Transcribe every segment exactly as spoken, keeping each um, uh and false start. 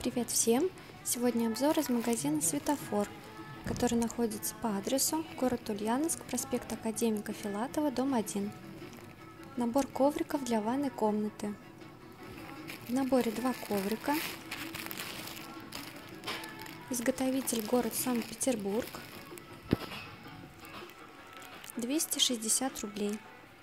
Привет всем! Сегодня обзор из магазина «Светофор», который находится по адресу город Ульяновск, проспект Академика Филатова, дом один. Набор ковриков для ванной комнаты. В наборе два коврика. Изготовитель город Санкт-Петербург. двести шестьдесят рублей.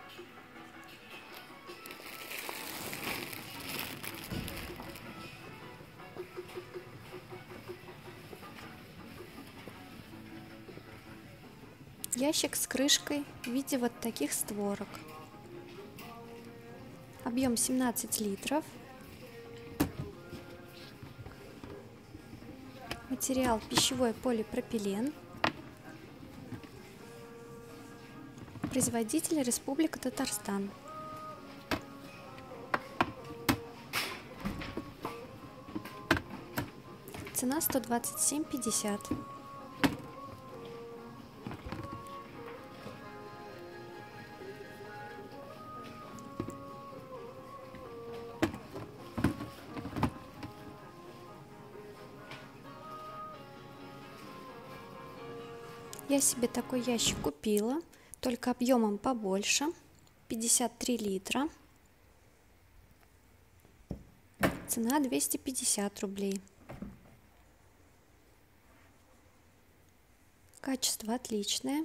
Ящик с крышкой в виде вот таких створок. Объем семнадцать литров. Материал пищевой полипропилен. Производитель Республика Татарстан. Цена сто двадцать семь пятьдесят. Я себе такой ящик купила, только объемом побольше, пятьдесят три литра. Цена двести пятьдесят рублей. Качество отличное.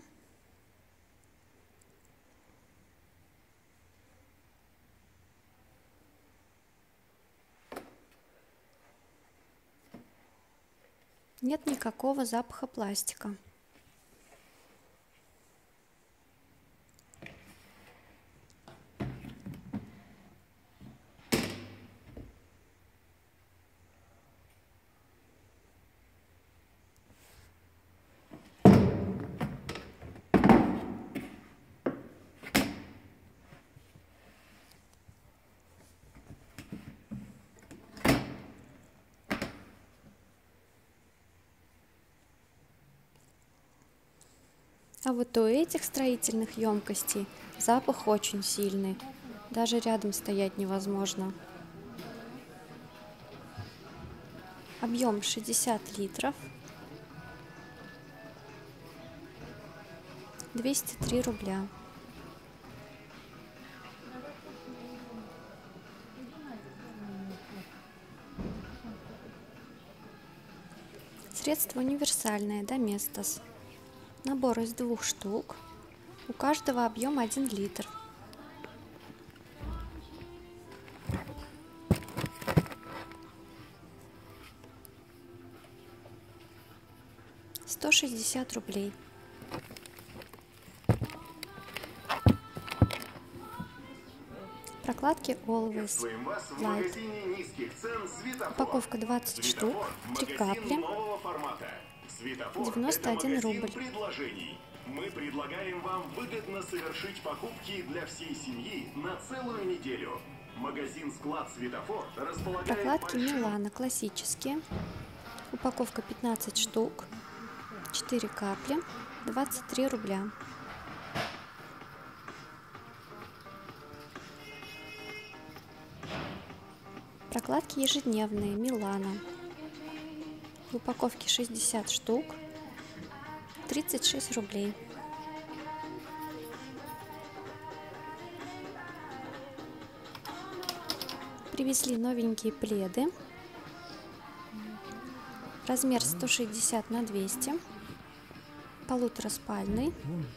Нет никакого запаха пластика. А вот у этих строительных емкостей запах очень сильный, даже рядом стоять невозможно. Объем шестьдесят литров, двести три рубля. Средство универсальное Доместос. Набор из двух штук. У каждого объем один литр. сто шестьдесят рублей. Прокладки Always Light. Упаковка двадцать штук, три капли. девяносто один рубль. Мы предлагаем вам выгодно совершить покупки для всей семьи на целую неделю. Магазин «Склад Светофор» располагает... Прокладки Милана классические. Упаковка пятнадцать штук, четыре капли, двадцать три рубля. Прокладки ежедневные Милана. В упаковке шестьдесят штук, тридцать шесть рублей. Привезли новенькие пледы. Размер сто шестьдесят на двести. Полутораспальный.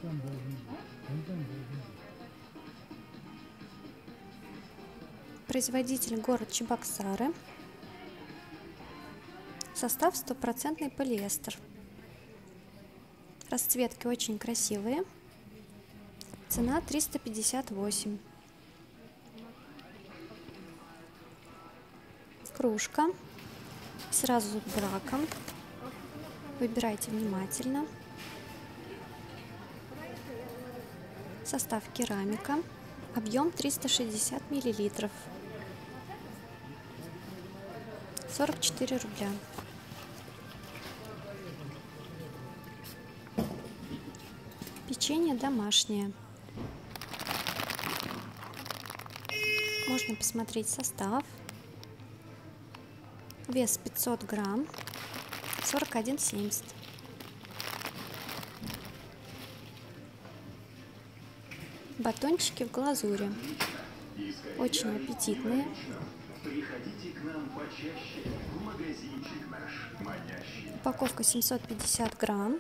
Производитель город Чебоксары. Состав стопроцентный полиэстер. Расцветки очень красивые. Цена триста пятьдесят восемь. Кружка. Сразу с браком. Выбирайте внимательно. Состав керамика. Объем триста шестьдесят миллилитров. сорок четыре рубля. Печенье домашнее. Можно посмотреть состав. Вес пятьсот грамм, сорок один семьдесят. Батончики в глазури. Очень аппетитные. Приходите к нам почаще в магазинчик наш манящий. Упаковка семьсот пятьдесят грамм,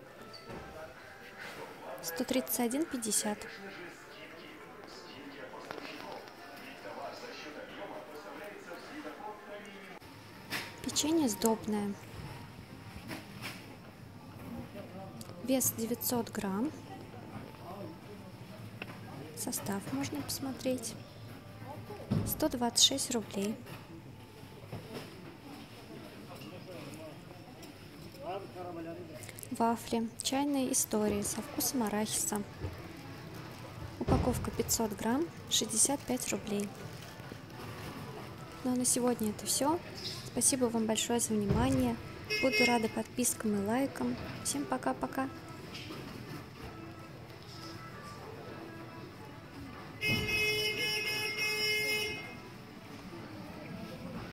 сто тридцать один пятьдесят. Печенье сдобное. Вес девятьсот грамм. Состав можно посмотреть. сто двадцать шесть рублей. Вафли. Чайные истории со вкусом арахиса. Упаковка пятьсот грамм, шестьдесят пять рублей. Ну а на сегодня это все. Спасибо вам большое за внимание. Буду рада подпискам и лайкам. Всем пока-пока.